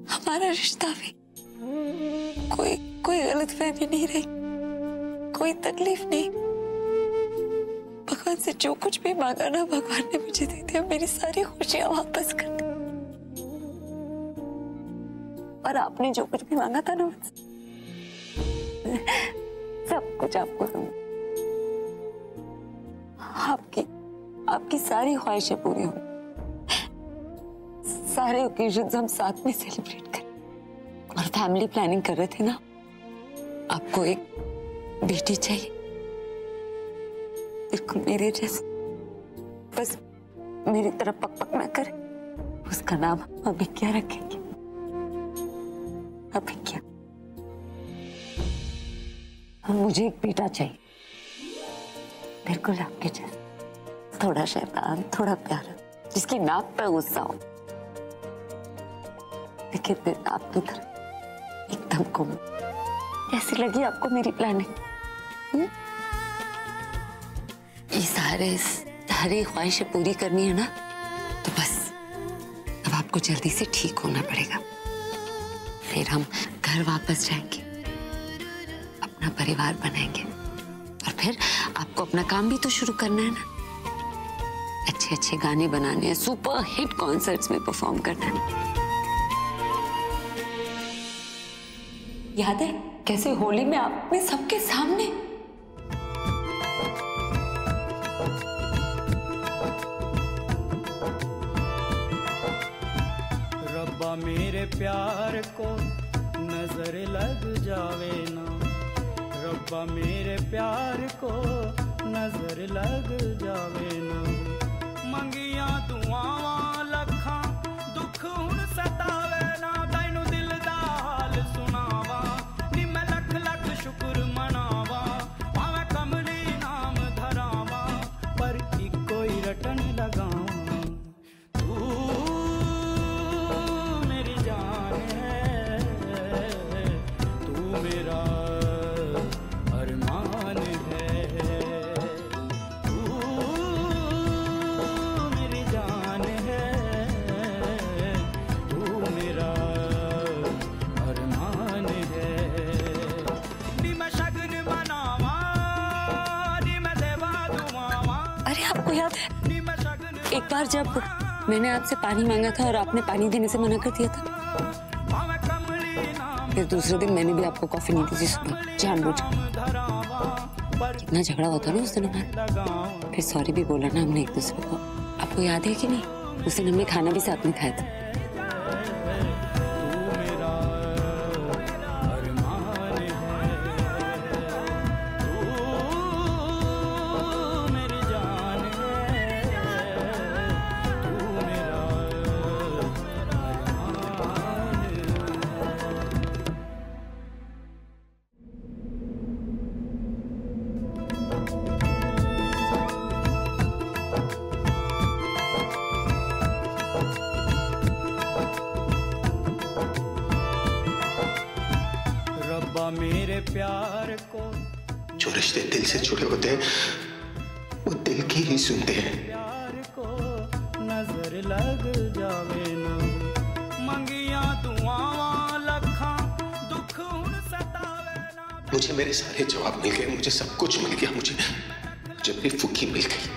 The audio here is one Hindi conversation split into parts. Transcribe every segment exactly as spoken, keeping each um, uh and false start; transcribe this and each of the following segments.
हमारा रिश्ता भी कोई कोई गलतफहमी नहीं रही, कोई तकलीफ नहीं। भगवान से जो कुछ भी मांगा ना, भगवान ने मुझे दे दिया। मेरी सारी खुशियां वापस कर दी। और आपने जो कुछ भी मांगा था ना मुझसे, सब कुछ आपको दूंगा। आपकी आपकी सारी ख्वाहिशें पूरी होंगी। सारे ओकेजन्स हम साथ में सेलिब्रेट करें। और फैमिली प्लानिंग कर रहे थे ना, आपको एक बेटी चाहिए, बिल्कुल मेरे जैसे, बस मेरी तरफ पक पक ना करे। उसका नाम अभिज्ञा रखेंगे। अभिज्ञा। मुझे एक बेटा चाहिए, बिल्कुल आपके जैसे, थोड़ा शैतान, थोड़ा प्यारा, जिसकी नाक पे गुस्सा हो, लेकिन फिर आपकी तरह एकदम गुम। कैसी लगी आपको मेरी प्लानिंग? ये सारे सारी ख्वाहिशें पूरी करनी है ना, तो बस अब आपको जल्दी से ठीक होना पड़ेगा। फिर हम घर वापस जाएंगे, अपना परिवार बनाएंगे, और फिर आपको अपना काम भी तो शुरू करना है ना। अच्छे अच्छे गाने बनाने हैं, सुपर हिट कॉन्सर्ट्स में परफॉर्म करना है। याद है कैसे होली में आप में सबके सामने रब्बा मेरे प्यार को नजर लग जावे ना, रब्बा मेरे प्यार को नजर लग जावे ना। मंगिया दुआवां लखां दुख हुण सतावे ना, तैनू दिल दा हाल सुनावा, नी मैं लख लख शुक्र मनावा, भावें कमली नाम धरावा, पर इको ही रटन लगावा। आपको याद है एक बार जब मैंने आपसे पानी मांगा था और आपने पानी देने से मना कर दिया था? फिर दूसरे दिन मैंने भी आपको कॉफी नहीं दी थी सुबह, जानबूझ। कितना झगड़ा हुआ था ना उस दिन हमारा। फिर सॉरी भी बोला ना हमने एक दूसरे को। आपको याद है कि नहीं? उस दिन हमने खाना भी साथ में खाया था। मेरे प्यार को, जो रिश्ते दिल से जुड़े होते हैं वो दिल की ही सुनते हैं। प्यार को नजर लग जावे ना, मंगिया दुआवां लखां दुख हुण सतावे ना। मुझे मेरे सारे जवाब मिल गए, मुझे सब कुछ मिल गया, मुझे मुझे अपनी फुकी मिल गई।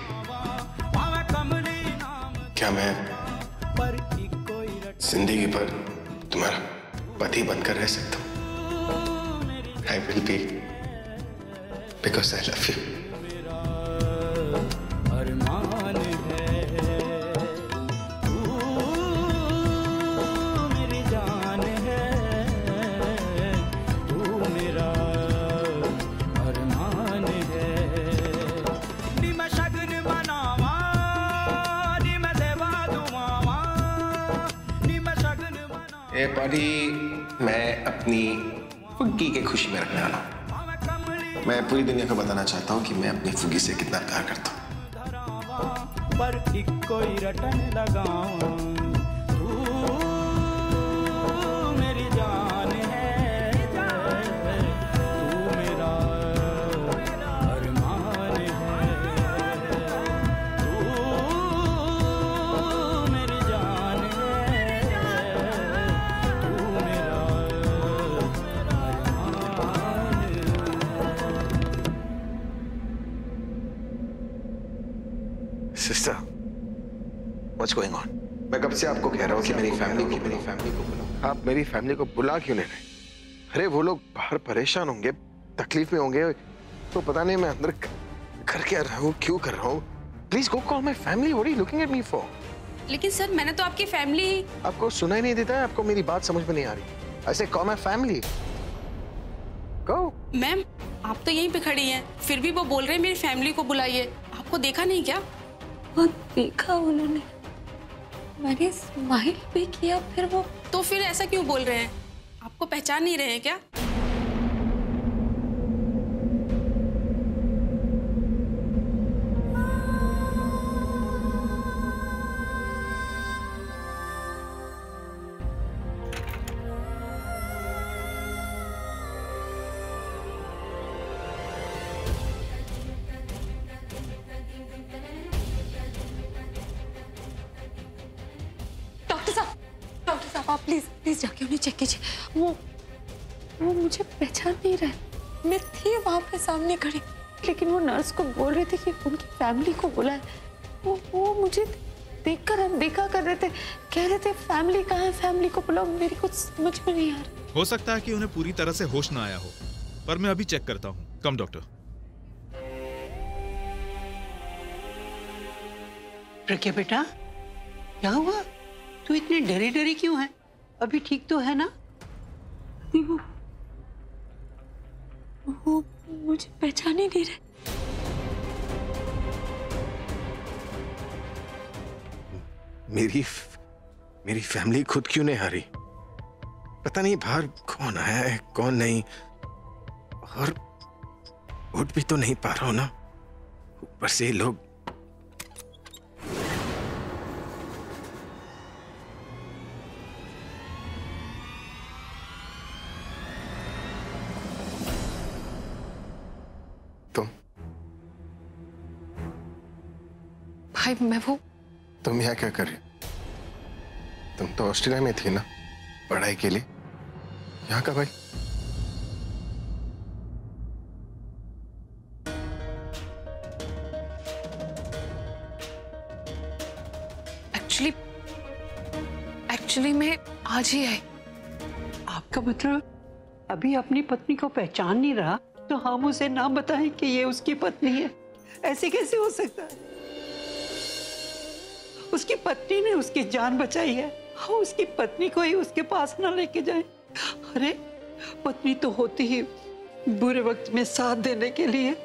क्या मैं जिंदगी भर तुम्हारा पति बनकर रह सकता हूँ? I will be, because I love you. अरमान है तू मेरी जान है, तू मेरा अरमान है। नी मैं शगन मनावा, नी मैं देवा दुआवा, नी मैं शगन मनावा। ये पार्टी मैं अपनी फुग्गी की खुशी में रखने वाला हूँ। मैं पूरी दुनिया को बताना चाहता हूँ कि मैं अपनी फुग्गी से कितना प्यार करता हूँ। पर इको ही रटन लगावा, तू मेरी जान है, तू मेरा अरमान है, तू मेरी जान है, तू सर, व्हाट्स गोइंग ऑन? मैं कब से आपको कह रहा हूँ कि मेरी फैमिली को मेरी फैमिली को बुलाओ। आप मेरी फैमिली को बुला क्यों नहीं रहे? अरे वो लोग बाहर परेशान होंगे, तकलीफ में होंगे, तो पता नहीं मैं अंदर कर क्या रहा हूँ, क्यों कर रहा हूँ। Please go call my family. What are you looking at me for? लेकिन सर मैंने तो आपकी फैमिली ही। आपको सुनाई नहीं देता है? आपको मेरी बात समझ में नहीं आ रही? ऐसे call my family. Go. Ma'am आप तो यहीं पे खड़ी हैं, फिर भी वो बोल रहे हैं मेरी फैमिली को बुलाइए। आपको देखा नहीं क्या? वो देखा उन्होंने, मैंने स्माइल भी किया, फिर वो। तो फिर ऐसा क्यों बोल रहे हैं? आपको पहचान नहीं रहे हैं क्या? आप प्लीज प्लीज जाके उन्हें चेक कीजिए। वो वो मुझे पहचान नहीं रहे। मैं थी वहां पे सामने खड़ी, लेकिन वो नर्स को बोल रहे थे कि उनकी फैमिली को बुलाए। वो वो मुझे देखकर अनदेखा कर रहे थे, कह रहे थे फैमिली कहाँ है, फैमिली को बुलाओ। मेरी कुछ समझ में नहीं आ रहा। हो सकता है कि उन्हें पूरी तरह से होश ना आया हो, पर मैं अभी चेक करता हूँ। कम डॉक्टर। प्रज्ञा बेटा, क्या हुआ? तू इतनी डरी डरी क्यों है? अभी ठीक तो है ना? वो, वो मुझे पहचान ही नहीं रहे। मेरी मेरी फैमिली खुद क्यों नहीं आ रही? पता नहीं बाहर कौन आया है कौन नहीं, और उठ भी तो नहीं पा रहा हूं ना, ऊपर से लोग। तुम भाई मैं वो तुम यहाँ क्या कर रही हो? तुम तो ऑस्ट्रेलिया में थी ना पढ़ाई के लिए, यहाँ का भाई? एक्चुअली एक्चुअली मैं आज ही आई। आपका मतलब अभी अपनी पत्नी को पहचान नहीं रहा, तो हम उसे ना बताएं कि ये उसकी पत्नी है? ऐसे कैसे हो सकता है? उसकी पत्नी ने उसकी जान बचाई है, हम उसकी पत्नी को ही उसके पास ना लेके जाएं। अरे पत्नी तो होती ही बुरे वक्त में साथ देने के लिए।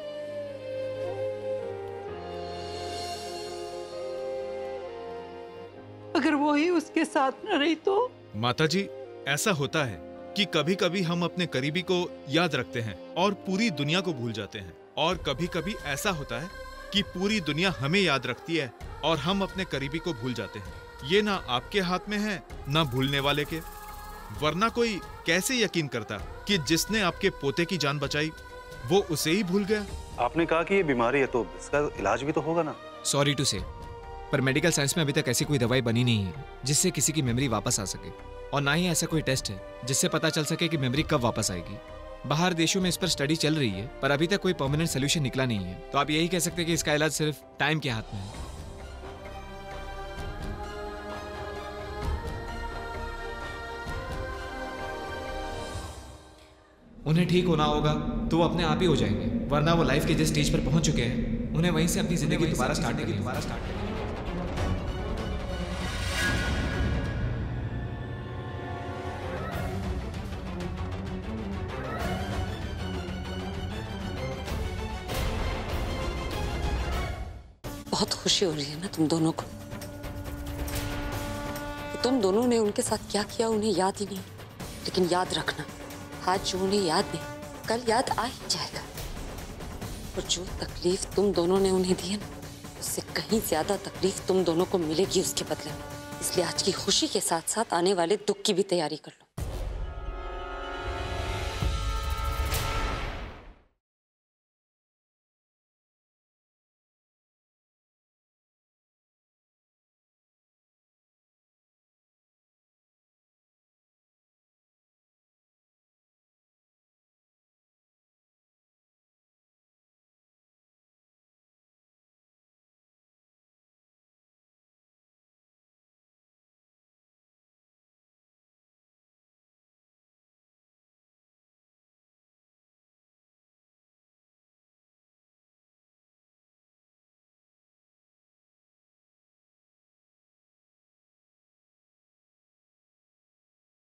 अगर वो ही उसके साथ न रही तो? माताजी, ऐसा होता है कि कभी कभी हम अपने करीबी को याद रखते हैं और पूरी दुनिया को भूल जाते हैं, और कभी कभी ऐसा होता है कि पूरी दुनिया हमें याद रखती है और हम अपने करीबी को भूल जाते हैं। ये ना आपके हाथ में है ना भूलने वाले के, वरना कोई कैसे यकीन करता कि जिसने आपके पोते की जान बचाई वो उसे ही भूल गया। आपने कहा कि ये बीमारी है तो इसका इलाज भी तो होगा ना? सॉरी टू से, पर मेडिकल साइंस में अभी तक ऐसी कोई दवाई बनी नहीं है जिससे किसी की मेमोरी वापस आ सके, और ना ही ऐसा कोई टेस्ट है जिससे पता चल सके कि मेमोरी कब वापस आएगी। बाहर देशों में इस पर स्टडी चल रही है, पर अभी तक कोई परमानेंट सोल्यूशन निकला नहीं है। तो आप यही कह सकते हैं कि इसका इलाज सिर्फ टाइम के हाथ में है। उन्हें ठीक होना होगा तो वो अपने आप ही हो जाएंगे, वरना वो लाइफ के जिस स्टेज पर पहुंच चुके हैं उन्हें वहीं से अपनी जिंदगी दोबारा स्टार्ट करनी दोबारा स्टार्ट करनी बहुत खुशी हो रही है ना तुम दोनों को? तुम दोनों ने उनके साथ क्या किया उन्हें याद ही नहीं, लेकिन याद रखना, आज जो उन्हें याद नहीं कल याद आ ही जाएगा। और जो तकलीफ तुम दोनों ने उन्हें दी है ना, उससे कहीं ज्यादा तकलीफ तुम दोनों को मिलेगी उसके बदले में। इसलिए आज की खुशी के साथ साथ आने वाले दुख की भी तैयारी कर लो।